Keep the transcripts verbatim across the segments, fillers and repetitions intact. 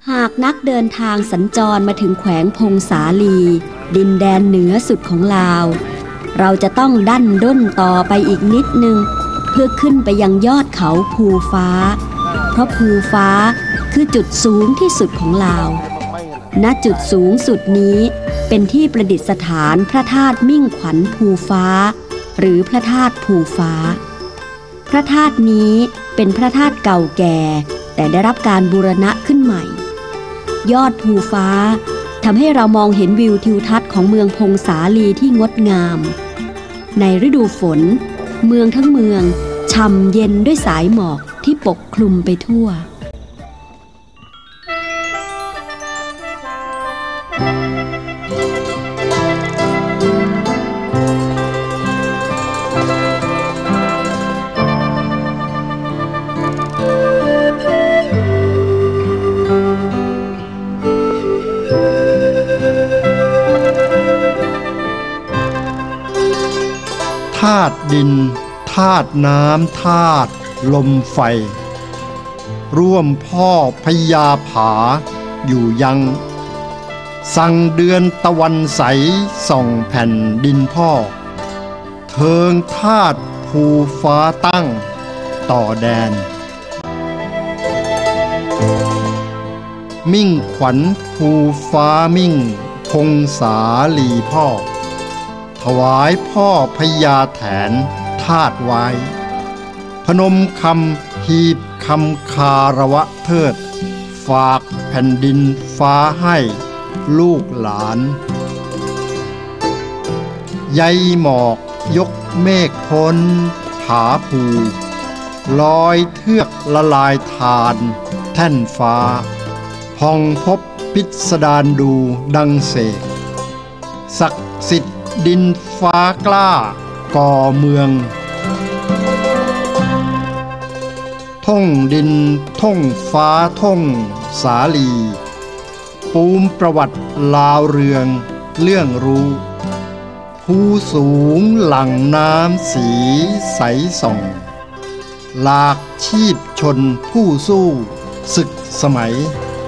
หากนักเดินทางสัญจรมาถึงแขวงพงสาลีดินแดนเหนือสุดของลาวเราจะต้องดั้นด้นต่อไปอีกนิดนึงเพื่อขึ้นไปยังยอดเขาภูฟ้าเพราะภูฟ้าคือจุดสูงที่สุดของลาวณจุดสูงสุดนี้เป็นที่ประดิษฐานพระธาตุมิ่งขวัญภูฟ้าหรือพระธาตุภูฟ้าพระธาตุนี้เป็นพระธาตุเก่าแก่แต่ได้รับการบูรณะขึ้นใหม่ยอดภูฟ้าทำให้เรามองเห็นวิวทิวทัศน์ของเมืองพงสาลีที่งดงามในฤดูฝนเมืองทั้งเมืองฉ่ำเย็นด้วยสายหมอกที่ปกคลุมไปทั่วธาตุดินธาตุน้ำธาตุลมไฟร่วมพ่อพญาผาอยู่ยังสั่งเดือนตะวันใสส่องแผ่นดินพ่อเทิงธาตุภูฟ้าตั้งต่อแดนมิ่งขวัญภูฟ้ามิ่งพงสาลีพ่อถวายพ่อพญาแถนธาตุไว้พนมคำหีบคำคารวะเทิดฝากแผ่นดินฟ้าให้ลูกหลานใยหมอกยกเมฆพ้นผาภูลอยเทือกละลายทานแท่นฟ้าพองพบพิสดารดูดังเสกศักดิ์สิทธิ์ดินฟ้ากล้าก่อเมืองท่องดินท่องฟ้าท่องสาลีปูมประวัติลาวเรืองเรื่องรู้ภูสูงหลั่งน้ำสีใสส่องหลากชีพชนผู้สู้ศึกสมัย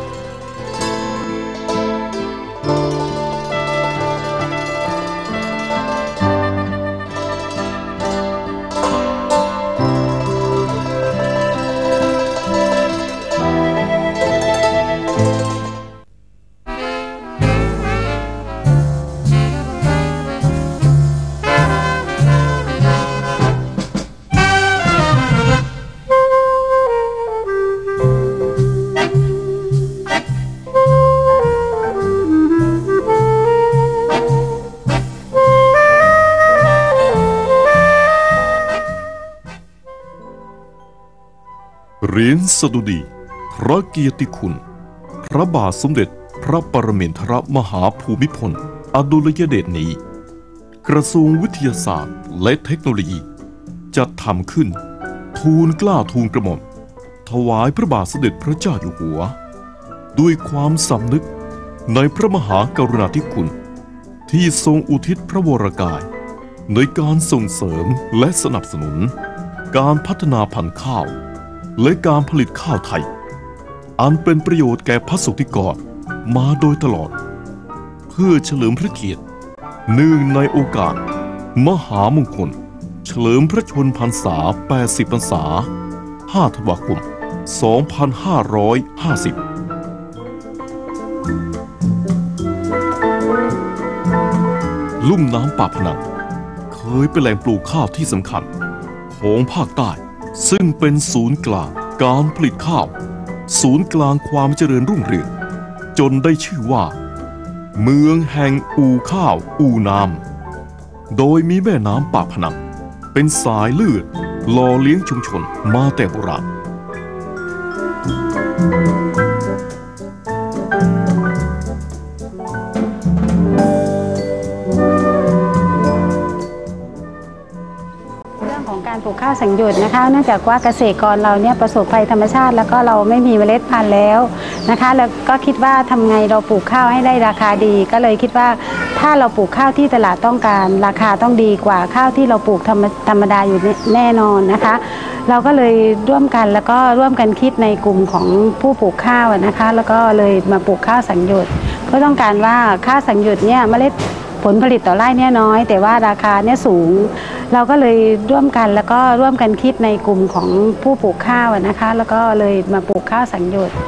เหรียญสดุดีพระเกียรติคุณพระบาทสมเด็จพระปรมินทรมหาภูมิพลอดุลยเดชนี้กระทรวงวิทยาศาสตร์และเทคโนโลยีจัดทำขึ้นทูลเกล้าทูลกระหม่อมถวายพระบาทสมเด็จพระเจ้าอยู่หัวด้วยความสำนึกในพระมหากรุณาธิคุณที่ทรงอุทิศพระวรกายในการส่งเสริมและสนับสนุนการพัฒนาพันธุ์ข้าวและการผลิตข้าวไทยอันเป็นประโยชน์แก่พระสุธิกรมาโดยตลอดเพื่อเฉลิมพระเกียรติเนื่องในโอกาสมหามงคลเฉลิมพระชนมพรรษาแปดสิบพรรษาห้าธันวาคมสองพันห้าร้อยห้าสิบลุ่มน้ำปากพนังเคยเป็นแหล่งปลูกข้าวที่สำคัญของภาคใต้ซึ่งเป็นศูนย์กลางการผลิตข้าวศูนย์กลางความเจริญรุ่งเรืองจนได้ชื่อว่าเมืองแห่งอู่ข้าวอู่น้ำโดยมีแม่น้ำปากพนังเป็นสายเลือดหล่อเลี้ยงชุมชนมาแต่โบราณเรื่องของการปลูกข้าวสังหยุดนะคะเนื่องจากว่าเกษตรกรเราเนี่ยประสบภัยธรรมชาติแล้วก็เราไม่มีเมล็ดพันธุ์แล้วนะคะแล้วก็คิดว่าทำไงเราปลูกข้าวให้ได้ราคาดีก็เลยคิดว่าถ้าเราปลูกข้าวที่ตลาดต้องการราคาต้องดีกว่าข้าวที่เราปลูกธรรมธรรมดาอยู่แน่นอนนะคะเราก็เลยร่วมกันแล้วก็ร่วมกันคิดในกลุ่มของผู้ปลูกข้าวนะคะแล้วก็เลยมาปลูกข้าวสังหยุดเพื่อต้องการว่าข้าวสังหยุดเนี่ยเมล็ดผลผลิตต่อไร่เนี่ยน้อยแต่ว่าราคาเนี่ยสูงเราก็เลยร่วมกันแล้วก็ร่วมกันคิดในกลุ่มของผู้ปลูกข้าวนะคะแล้วก็เลยมาปลูกข้าวสังหยุด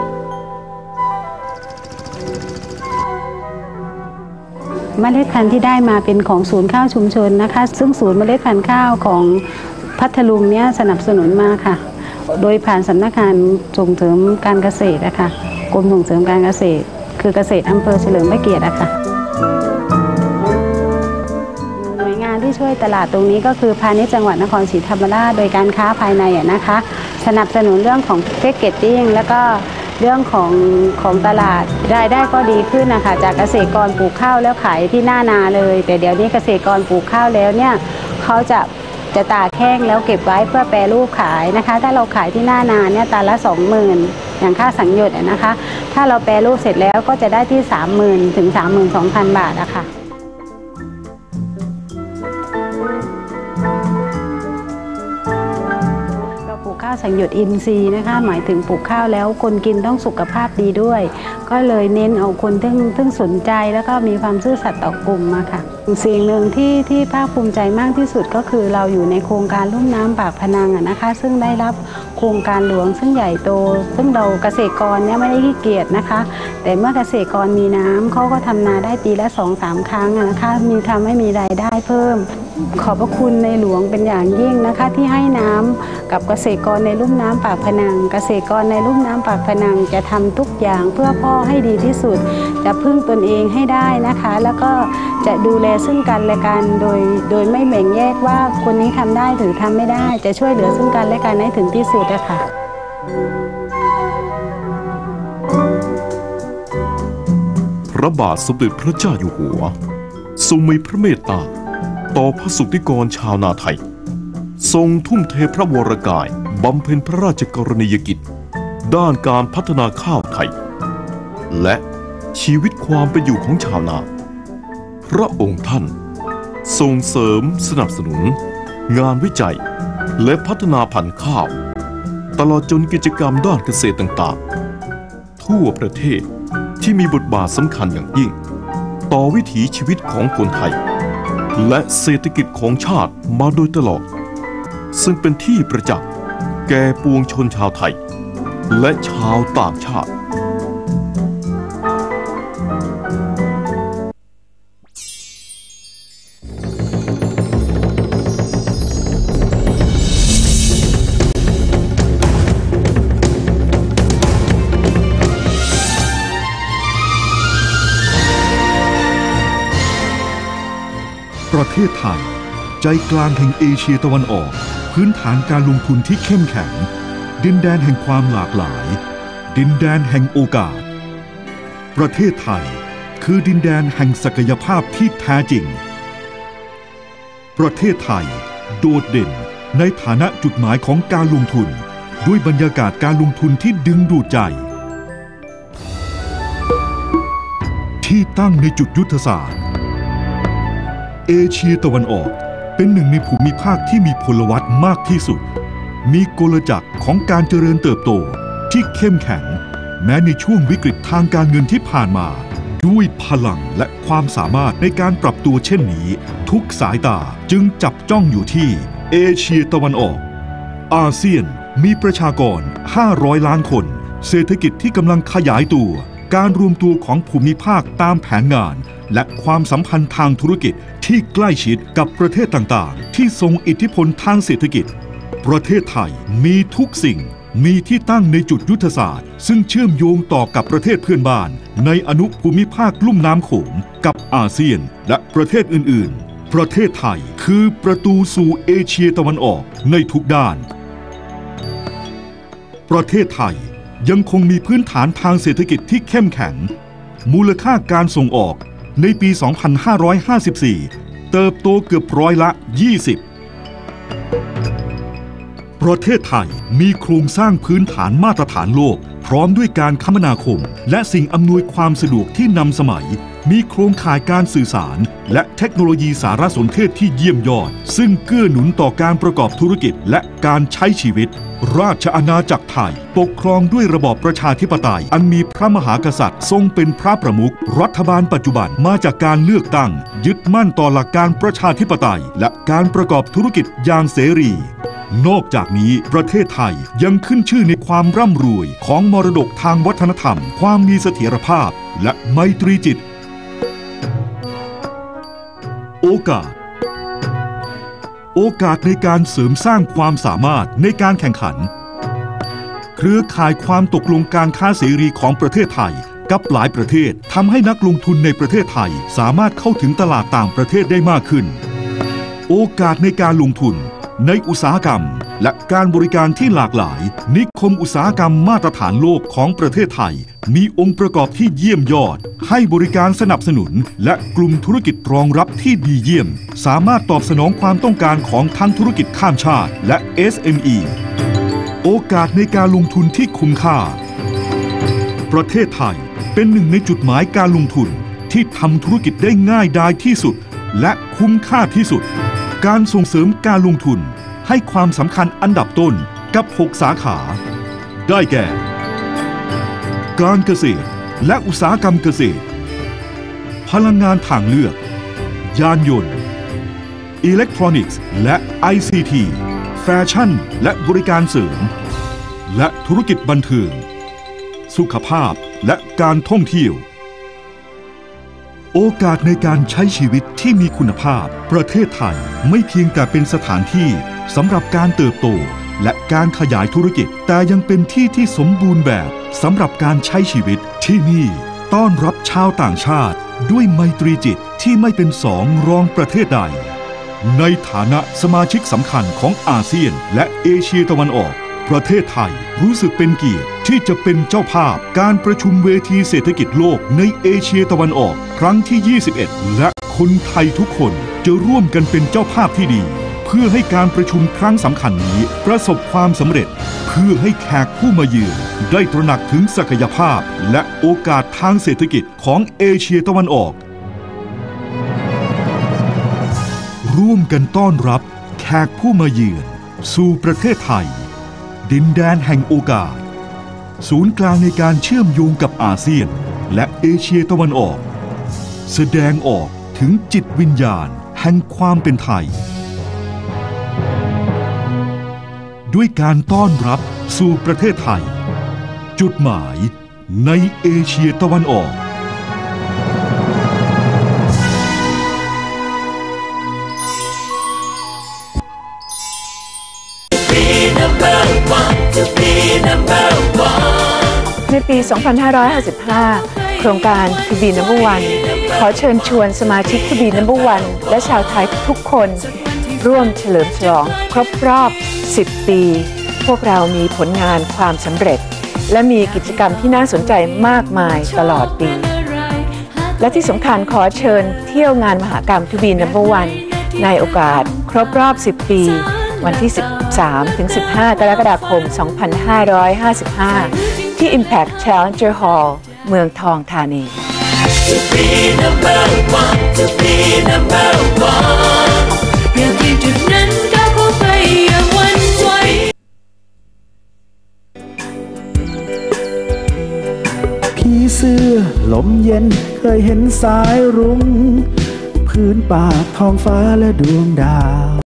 เมล็ดพันธุ์ที่ได้มาเป็นของศูนย์ข้าวชุมชนนะคะซึ่งศูนย์เมล็ดพันธุ์ข้าวของพัทลุงเนี่ยสนับสนุนมาค่ะโดยผ่านสำนักงานส่งเสริมการเกษตรนะคะกรมส่งเสริมการเกษตรคือเกษตรอำเภอเฉลิมพระเกียรตินะคะหน่วยงานที่ช่วยตลาดตรงนี้ก็คือพาณิชย์จังหวัดนครศรีธรรมราชโดยการค้าภายในนะคะสนับสนุนเรื่องของแพ็คเกจจิ้งแล้วก็เรื่องของของตลาดรายได้ก็ดีขึ้นนะคะจากเกษตรกรปลูกข้าวแล้วขายที่หน้านาเลยแต่เดี๋ยวนี้เกษตรกรปลูกข้าวแล้วเนี่ยเขาจะจะตากแห้งแล้วเก็บไว้เพื่อแปรรูปขายนะคะถ้าเราขายที่หน้านาเนี่ยตันละสองหมื่นอย่างค่าสังหยุดนะคะถ้าเราแปรรูปเสร็จแล้วก็จะได้ที่สามหมื่นถึงสามหมื่นสองพันบาทนะคะข้าวสังหยุดอินทรีย์นะคะหมายถึงปลูกข้าวแล้วคนกินต้องสุขภาพดีด้วยก็เลยเน้นเอาคนที่ที่สนใจแล้วก็มีความซื่อสัตย์ต่อกลุ่มมาค่ะสิ่งหนึ่งที่ที่ภาคภูมิใจมากที่สุดก็คือเราอยู่ในโครงการลุ่มน้ำปากพนังนะคะซึ่งได้รับโครงการหลวงซึ่งใหญ่โตซึ่งเราเกษตรกรเนี่ยไม่ได้ขี้เกียจนะคะแต่เมื่อเกษตรกรมีน้ำเขาก็ทำนาได้ปีละ สองถึงสาม ครั้งนะคะมีทำให้มีรายได้เพิ่มขอบพระคุณในหลวงเป็นอย่างยิ่งนะคะที่ให้น้ำกับเกษตรกรในลุ่มน้ำปากพนังเกษตรกรในลุ่มน้ำปากพนังจะทำทุกอย่างเพื่อพ่อให้ดีที่สุดจะพึ่งตนเองให้ได้นะคะแล้วก็จะดูแลซึ่งกันและกันโดยโดยไม่แบ่งแยกว่าคนนี้ทำได้หรือทำไม่ได้จะช่วยเหลือซึ่งกันและกันให้ถึงที่สุดนะคะพระบาทสมเด็จพระเจ้าอยู่หัวทรงมีพระเมตตาต่อพระสุทธิกรชาวนาไทยทรงทุ่มเทพระวรกายบำเพ็ญพระราชกรณียกิจด้านการพัฒนาข้าวไทยและชีวิตความเป็นอยู่ของชาวนาพระองค์ท่านส่งเสริมสนับสนุนงานวิจัยและพัฒนาพันธุ์ข้าวตลอดจนกิจกรรมด้านเกษตรต่างๆทั่วประเทศที่มีบทบาทสำคัญอย่างยิ่งต่อวิถีชีวิตของคนไทยและเศรษฐกิจของชาติมาโดยตลอดซึ่งเป็นที่ประจักษ์แก่ปวงชนชาวไทยและชาวต่างชาติประเทศไทยใจกลางแห่งเอเชียตะวันออกพื้นฐานการลงทุนที่เข้มแข็งดินแดนแห่งความหลากหลายดินแดนแห่งโอกาสประเทศไทยคือดินแดนแห่งศักยภาพที่แท้จริงประเทศไทยโดดเด่นในฐานะจุดหมายของการลงทุนด้วยบรรยากาศการลงทุนที่ดึงดูดใจที่ตั้งในจุดยุทธศาสตร์เอเชียตะวันออกเป็นหนึ่งในภูมิภาคที่มีพลวัตมากที่สุดมีกลจักรของการเจริญเติบโตที่เข้มแข็งแม้ในช่วงวิกฤตทางการเงินที่ผ่านมาด้วยพลังและความสามารถในการปรับตัวเช่นนี้ทุกสายตาจึงจับจ้องอยู่ที่เอเชียตะวันออกอาเซียนมีประชากรห้าร้อยล้านคนเศรษฐกิจที่กำลังขยายตัวการรวมตัวของภูมิภาคตามแผนงานและความสัมพันธ์ทางธุรกิจที่ใกล้ชิดกับประเทศต่างๆที่ทรงอิทธิพลทางเศรษฐกิจประเทศไทยมีทุกสิ่งมีที่ตั้งในจุดยุทธศาสตร์ซึ่งเชื่อมโยงต่อกับประเทศเพื่อนบ้านในอนุภูมิภาคลุ่มน้ำโขงกับอาเซียนและประเทศอื่นๆประเทศไทยคือประตูสู่เอเชียตะวันออกในทุกด้านประเทศไทยยังคงมีพื้นฐานทางเศรษฐกิจที่เข้มแข็งมูลค่าการส่งออกในปี สองพันห้าร้อยห้าสิบสี่ เติบโตเกือบร้อยละ ยี่สิบประเทศไทยมีโครงสร้างพื้นฐานมาตรฐานโลกพร้อมด้วยการคมนาคมและสิ่งอำนวยความสะดวกที่นำสมัยมีโครงข่ายการสื่อสารและเทคโนโลยีสารสนเทศที่เยี่ยมยอดซึ่งเกื้อหนุนต่อการประกอบธุรกิจและการใช้ชีวิตราชอาณาจักรไทยปกครองด้วยระบอบประชาธิปไตยอันมีพระมหากษัตริย์ทรงเป็นพระประมุขรัฐบาลปัจจุบันมาจากการเลือกตั้งยึดมั่นต่อหลักการประชาธิปไตยและการประกอบธุรกิจอย่างเสรีนอกจากนี้ประเทศไทยยังขึ้นชื่อในความร่ำรวยของมรดกทางวัฒนธรรมความมีเสถียรภาพและไมตรีจิตโอกาสโอกาสในการเสริมสร้างความสามารถในการแข่งขันเครือข่ายความตกลงการค้าเสรีของประเทศไทยกับหลายประเทศทำให้นักลงทุนในประเทศไทยสามารถเข้าถึงตลาดต่างประเทศได้มากขึ้นโอกาสในการลงทุนในอุตสาหกรรมและการบริการที่หลากหลายนิคมอุตสาหกรรมมาตรฐานโลกของประเทศไทยมีองค์ประกอบที่เยี่ยมยอดให้บริการสนับสนุนและกลุ่มธุรกิจรองรับที่ดีเยี่ยมสามารถตอบสนองความต้องการของทั้งธุรกิจข้ามชาติและ เอส เอ็ม อี โอกาสในการลงทุนที่คุ้มค่าประเทศไทยเป็นหนึ่งในจุดหมายการลงทุนที่ทำธุรกิจได้ง่ายดายที่สุดและคุ้มค่าที่สุดการส่งเสริมการลงทุนให้ความสำคัญอันดับต้นกับหกสาขาได้แก่การเกษตรและอุตสาหกรรมเกษตรพลังงานทางเลือกยานยนต์อิเล็กทรอนิกส์และ ไอ ซี ที แฟชั่นและบริการเสริมและธุรกิจบันเทิงสุขภาพและการท่องเที่ยวโอกาสในการใช้ชีวิตที่มีคุณภาพประเทศไทยไม่เพียงแต่เป็นสถานที่สำหรับการเติบโตและการขยายธุรกิจแต่ยังเป็นที่ที่สมบูรณ์แบบสำหรับการใช้ชีวิตที่นี่ต้อนรับชาวต่างชาติด้วยไมตรีจิตที่ไม่เป็นสองรองประเทศใดในฐานะสมาชิกสำคัญของอาเซียนและเอเชียตะวันออกประเทศไทยรู้สึกเป็นเกียรติที่จะเป็นเจ้าภาพการประชุมเวทีเศรษฐกิจโลกในเอเชียตะวันออกครั้งที่ยี่สิบเอ็ดและคนไทยทุกคนจะร่วมกันเป็นเจ้าภาพที่ดีเพื่อให้การประชุมครั้งสำคัญนี้ประสบความสำเร็จเพื่อให้แขกผู้มาเยือนได้ตระหนักถึงศักยภาพและโอกาสทางเศรษฐกิจของเอเชียตะวันออกร่วมกันต้อนรับแขกผู้มาเยือนสู่ประเทศไทยดินแดนแห่งโอกาสศูนย์กลางในการเชื่อมโยงกับอาเซียนและเอเชียตะวันออกแสดงออกถึงจิตวิญญาณแห่งความเป็นไทยด้วยการต้อนรับสู่ประเทศไทยจุดหมายในเอเชียตะวันออกในปี สองพันห้าร้อยห้าสิบห้า โครงการ To Be Number One ขอเชิญชวนสมาชิก To Be Number One และชาวไทยทุกคนร่วมเฉลิมฉลองครบรอบ สิบ ปี พวกเรามีผลงานความสำเร็จและมีกิจกรรมที่น่าสนใจมากมายตลอดปี และที่สำคัญขอเชิญเที่ยวงานมหกรรม To Be Number One ในโอกาสครบรอบ สิบ ปีวันที่ สิบสามถึงสิบห้า กรกฎาคม สองพันห้าร้อยห้าสิบห้า ที่ Impact Challenger Hall เมืองทองธานี To be number one, to be number one เพียงที่จุดนั้นก้าวเข้าไปอย่างหวั่นไหวผีเสื้อลมเย็นเคยเห็นสายรุ้งพื้นป่าท้องฟ้าและดวงดาว